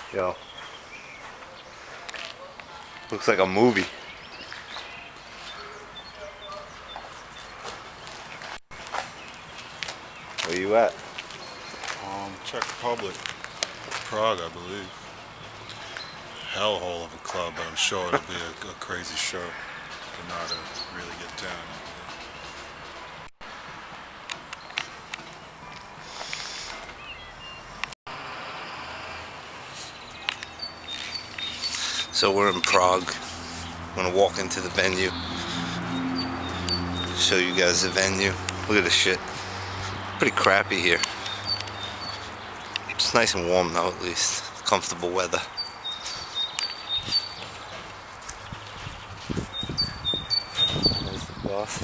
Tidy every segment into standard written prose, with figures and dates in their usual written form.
Yo. Looks like a movie. Where you at? Czech Republic. Prague, I believe. Hellhole of a club, but I'm sure it'll be a crazy show. To not really get down. So we're in Prague. I'm gonna walk into the venue. Show you guys the venue. Look at this shit. Pretty crappy here. It's nice and warm though, at least. Comfortable weather. There's the boss.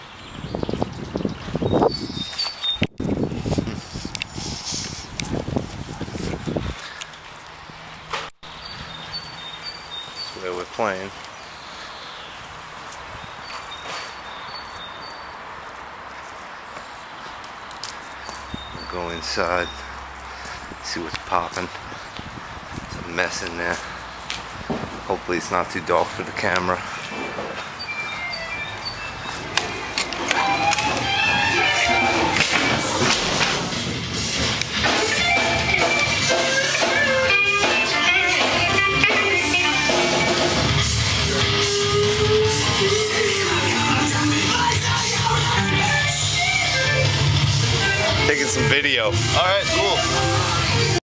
That's where we're playing. We'll go inside. See what's popping. It's a mess in there. Hopefully it's not too dark for the camera. Taking some video. Alright, cool.